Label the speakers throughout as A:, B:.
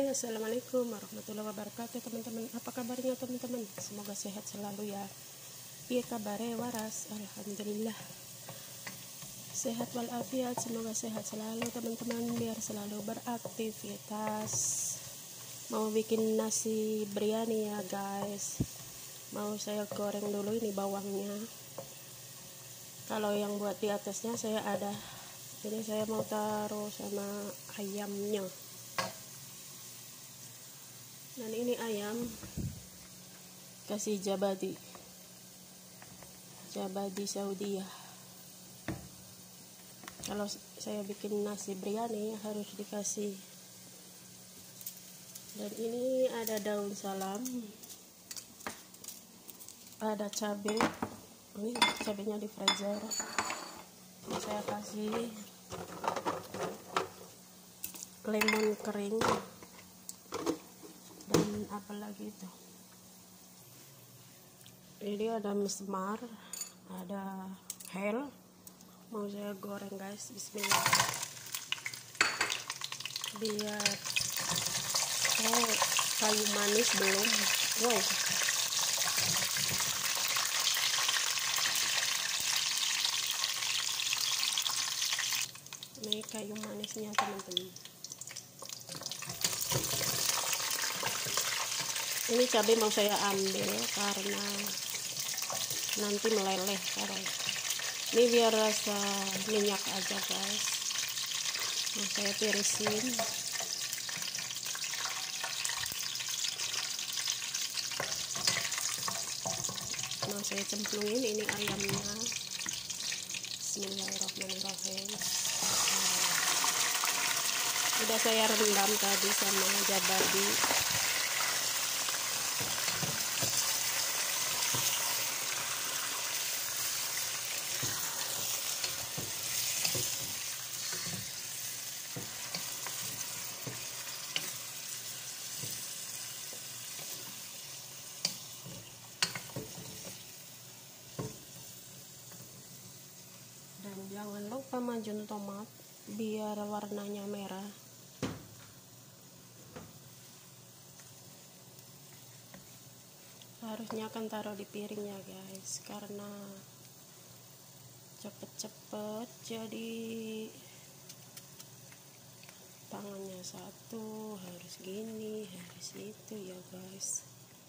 A: Hai, assalamualaikum warahmatullahi wabarakatuh teman-teman. Apa kabarnya teman-teman? Semoga sehat selalu ya. Iya kabare waras, alhamdulillah sehat walafiat. Semoga sehat selalu teman-teman, biar selalu beraktivitas. Mau bikin nasi biryani ya guys. Mau saya goreng dulu ini bawangnya. Kalau yang buat di atasnya saya ada. Jadi saya mau taruh sama ayamnya. Dan ini ayam kasih jabadi Saudi ya. Kalau saya bikin nasi biryani harus dikasih. Dan ini ada daun salam, ada cabai. Ini cabainya di freezer. Saya kasih lemon kering. Dan apalagi itu, ini ada mesmar, ada hel. Mau saya goreng guys, bismillah, biar kayu manis belum. Wow, ini kayu manisnya teman-teman. Ini cabai mau saya ambil karena nanti meleleh. Ini biar rasa minyak aja guys. Mau saya tirisin. Mau saya cemplungin ini ayamnya. Bismillahirrahmanirrahim. Udah saya rendam tadi sama jabadi. Dan jangan lupa majun tomat biar warnanya merah. Harusnya akan taruh di piring ya guys, karena cepet-cepet jadi tangannya satu harus gini harus itu ya guys.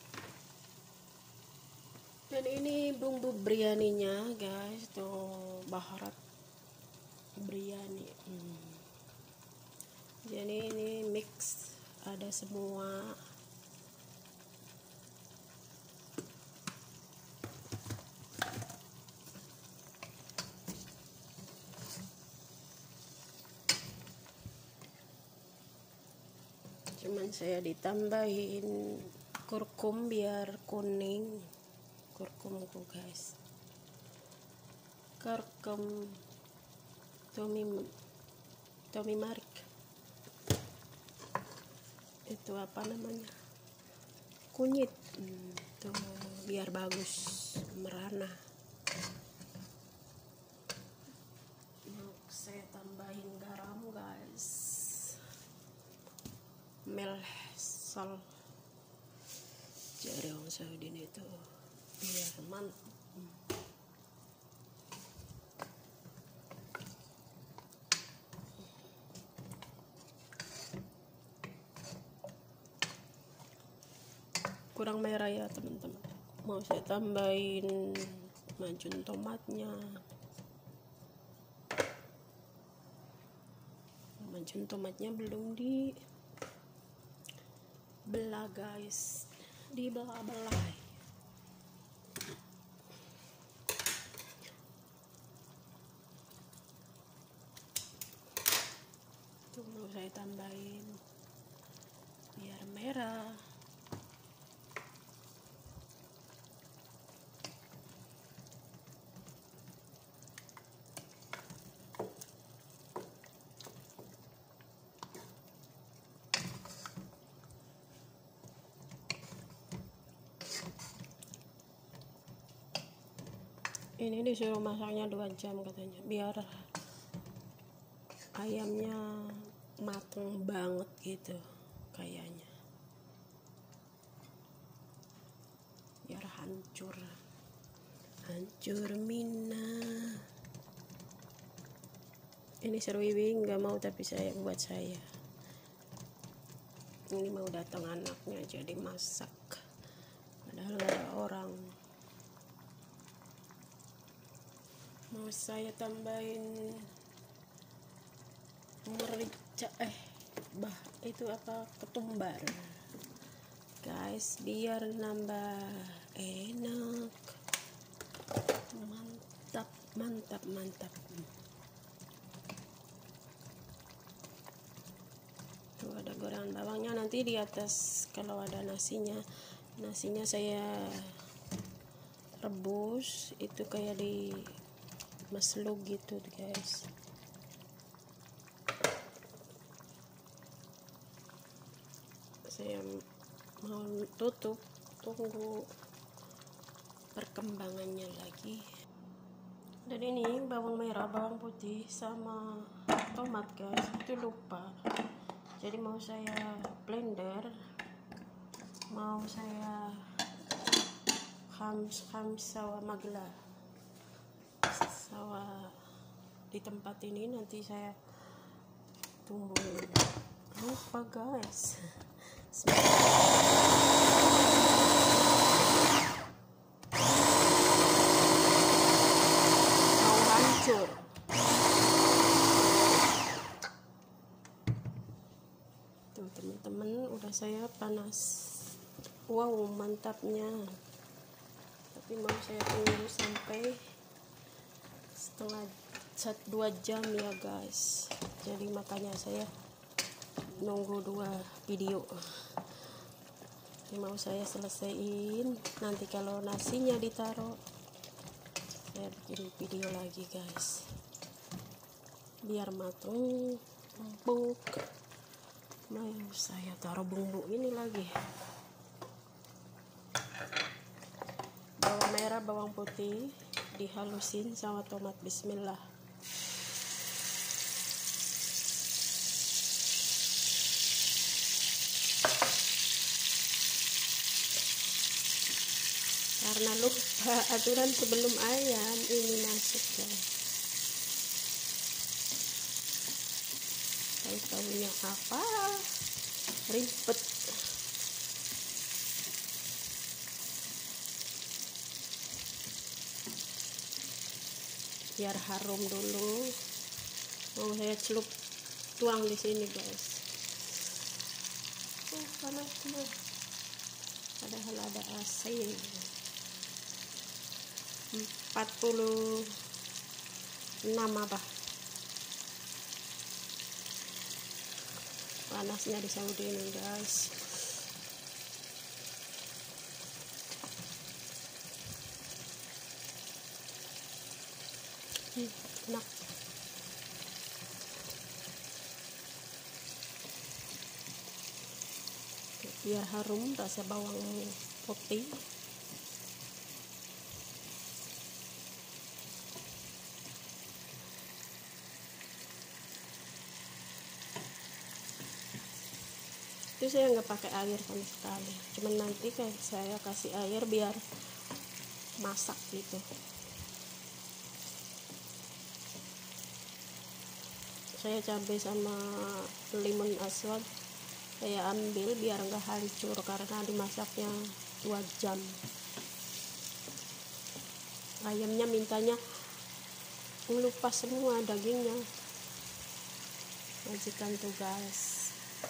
A: Dan ini bumbu biryaninya guys, tuh baharat biryani. Jadi ini mix, ada semua. Cuman saya ditambahin kurkum biar kuning. Kurkumku guys, kurkum turmeric itu apa namanya, kunyit, tuh biar bagus merana. Mau saya tambahin garam guys, meleh, sal. Jadi orang Saudi itu biar mantap. Kurang merah ya teman-teman. Mau saya tambahin majun tomatnya. Majun tomatnya belum dibelah guys, dibelah-belah. Tuh mau saya tambahin biar merah. Ini disuruh masaknya 2 jam katanya, biar ayamnya mateng banget gitu. kayaknya, biar hancur Mina. Ini Serwiwi nggak mau, tapi saya buat saya. Ini mau datang anaknya jadi masak, padahal nggak ada orang. Mau saya tambahin merica, itu apa, ketumbar guys, biar nambah enak. Mantap. Tuh ada gorengan bawangnya, nanti di atas kalau ada nasinya saya rebus, itu kayak di maslog gitu guys. Saya mau tutup, tunggu perkembangannya lagi. Dan ini bawang merah, bawang putih, sama tomat guys, itu lupa. Jadi mau saya blender, mau saya hams sawa magla, sawa di tempat ini nanti saya tunggu. Lupa guys. Mau hancur. Tuh teman-teman, udah saya panas. Wow, mantapnya. Tapi mau saya tunggu sampai setengah 2 jam ya guys. Jadi makanya saya nunggu 2 video. Ini mau saya selesaiin, nanti kalau nasinya ditaruh saya bikin video lagi guys, biar matang empuk. Mau saya taruh bumbu ini lagi, bawang merah, bawang putih dihalusin sama tomat. Bismillah. Karena lupa aturan sebelum ayam ini masuk guys. Tahu-tahunya apa, ribet. Biar harum dulu, mau saya celup tuang di sini guys. Panasnya, padahal ada AC. 46 apa panasnya di Saudi ini guys. Enak. Biar harum rasa bawang putih. Itu saya nggak pakai air sama sekali, cuman nanti saya kasih air biar masak gitu. Saya cabai sama limun aswad saya ambil biar nggak hancur karena dimasaknya 2 jam. Ayamnya mintanya ngelupas semua dagingnya, majikan tuh guys.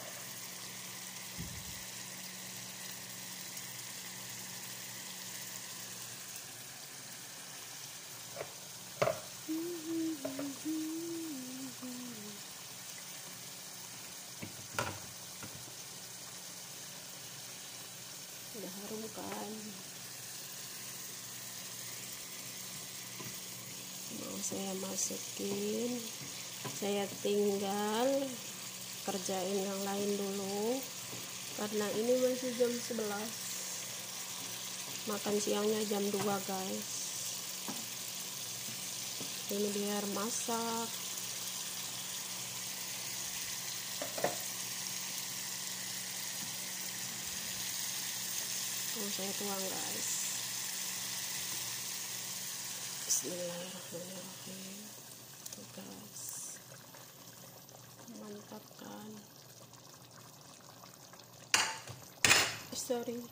A: Udah harum kan, mau saya masukin. Saya tinggal kerjain yang lain dulu karena ini masih jam 11, makan siangnya jam 2 guys. Ini biar masak. Saya tuang guys. Bismillahirrahmanirrahim. Tuh guys, mantap kan. Sorry,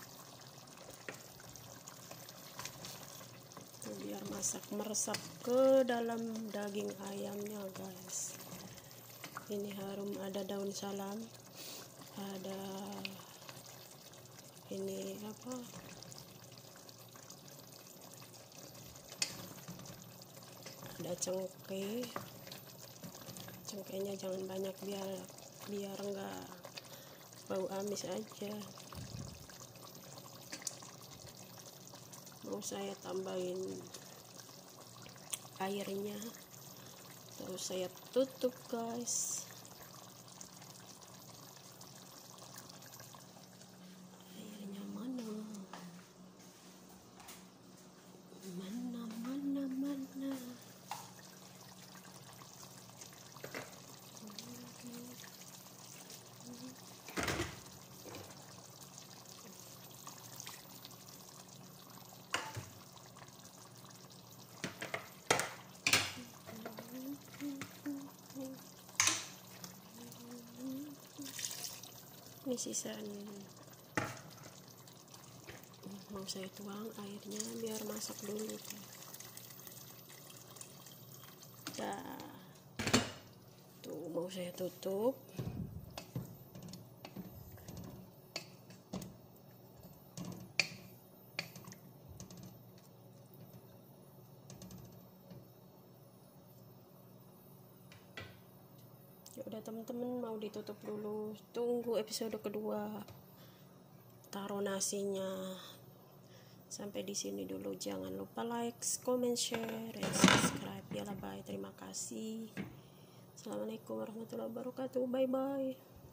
A: tuh biar masak meresap ke dalam daging ayamnya guys. Ini harum, ada daun salam, ada ini apa, ada cengkehnya jangan banyak biar enggak bau amis aja. Mau saya tambahin airnya, terus saya tutup guys. Airnya mana ini sisaan. Mau saya tuang airnya biar masak dulu tuh. Tuh mau saya tutup. Ya udah teman-teman, mau ditutup dulu, tunggu episode kedua. Taruh nasinya. Sampai di sini dulu, jangan lupa like, comment, share, dan subscribe ya lah. Bye, terima kasih. Assalamualaikum warahmatullahi wabarakatuh. Bye bye.